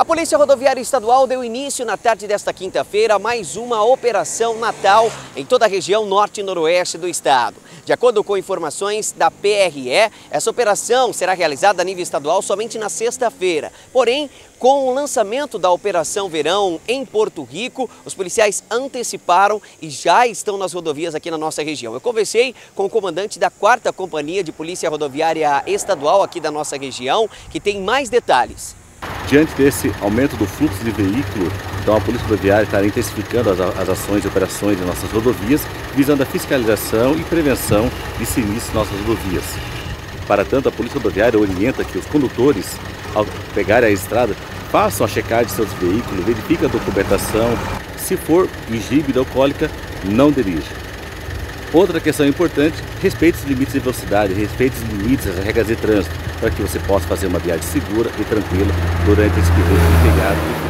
Polícia Rodoviária Estadual deu início na tarde desta quinta-feira a mais uma Operação Natal em toda a região norte e noroeste do estado. De acordo com informações da PRE, essa operação será realizada a nível estadual somente na sexta-feira. Porém, com o lançamento da Operação Verão em Porto Rico, os policiais anteciparam e já estão nas rodovias aqui na nossa região. Eu conversei com o comandante da 4ª Companhia de Polícia Rodoviária Estadual aqui da nossa região, que tem mais detalhes. Diante desse aumento do fluxo de veículos, então a Polícia Rodoviária está intensificando as ações e operações em nossas rodovias, visando a fiscalização e prevenção de sinistros em nossas rodovias. Para tanto, a Polícia Rodoviária orienta que os condutores, ao pegarem a estrada, façam a checagem de seus veículos, verifiquem a documentação, se for ingível bebida alcoólica, não dirija. Outra questão importante, respeite os limites de velocidade, respeite os limites, as regras de trânsito, para que você possa fazer uma viagem segura e tranquila durante esse período de feriado.